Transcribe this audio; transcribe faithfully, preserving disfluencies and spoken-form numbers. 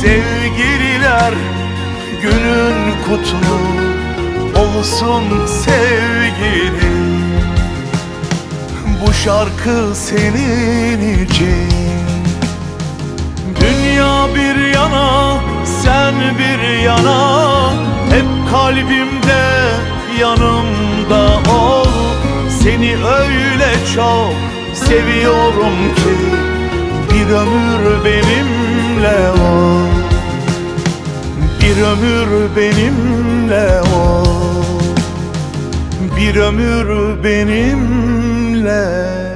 Sevgililer günün kutlu olsun sevgilim. Bu şarkı senin için. Dünya bir yana, sen bir yana, hep kalbimde yanımda ol. Seni öyle çok seviyorum ki bir ömür benimle ol. Bir ömür benimle ol. Bir ömür benimle